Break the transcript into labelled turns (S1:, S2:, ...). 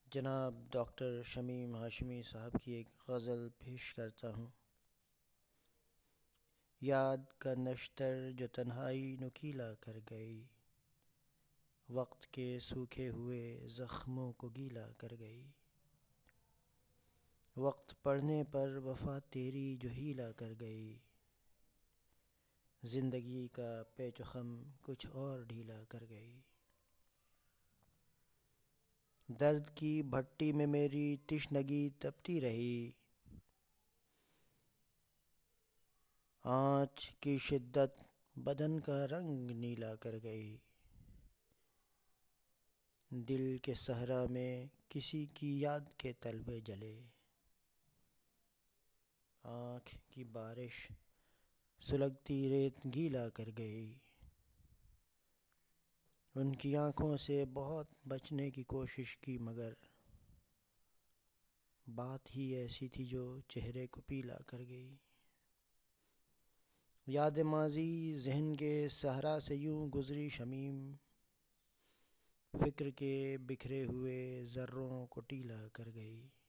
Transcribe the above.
S1: جناب ڈاکٹر شمیم ہاشمی صاحب کی ایک غزل پیش کرتا ہوں۔ یاد کا نشتر جو تنہائی نکیلا کر گئی، وقت کے سوکھے ہوئے زخموں کو گیلا کر گئی۔ وقت پڑنے پر وفا تیری جو ہیلا کر گئی، زندگی کا پیچ و خم کچھ اور ڈھیلا کر گئی۔ درد کی بھٹی میں میری تشنگی تپتی رہی، آنچ کی شدت بدن کا رنگ نیلا کر گئی۔ دل کے صحرا میں کسی کی یاد کے تلوے جلے، آنکھ کی بارش سلگتی ریت گیلا کر گئی۔ ان کی آنکھوں سے بہت بچنے کی کوشش کی، مگر بات ہی ایسی تھی جو چہرے کو پیلا کر گئی۔ یاد ماضی ذہن کے صحرا سے یوں گزری شمیم، فکر کے بکھرے ہوئے ذروں کو ٹیلا کر گئی۔